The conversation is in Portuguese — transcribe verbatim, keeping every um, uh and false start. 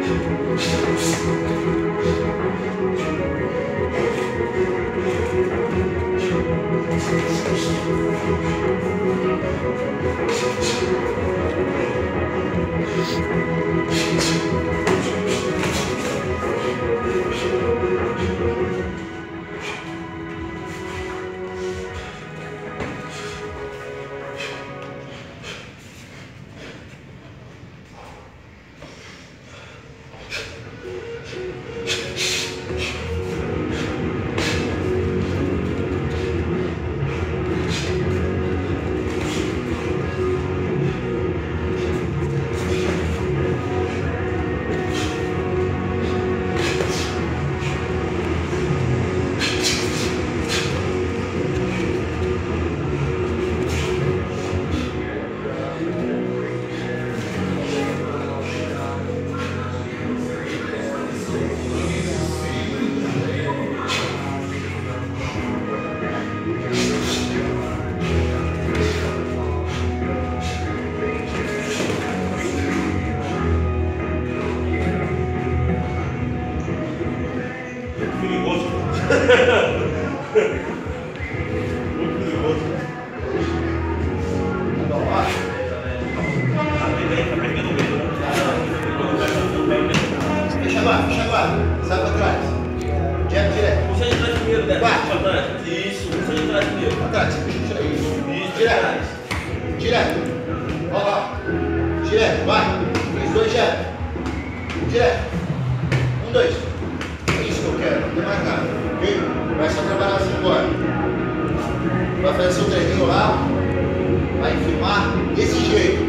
Fecha agora, fecha agora. Sai pra trás. Direto, direto. Puxa de trás primeiro, né? Quatro. Pra trás. Isso, puxa de trás primeiro. Pra trás, puxa, puxa. Isso. Isso, Direto. Direto. Ó lá. Direto, vai. Isso, dois direto. Direto. Um, dois. É isso que eu quero, não tem mais nada. Ok? Começa a trabalhar assim agora. Vai fazer seu treininho lá. Vai filmar desse jeito.